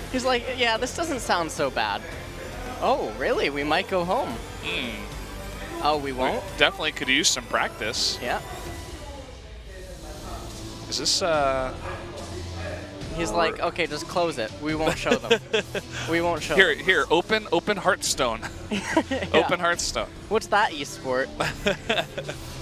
He's like, yeah, this doesn't sound so bad. Oh, really? We might go home. Oh, we won't? We definitely could use some practice. Yeah. Is this, He's like, okay, just close it. We won't show them. We won't show them. Here, open Hearthstone. Yeah. Open Hearthstone. What's that esport?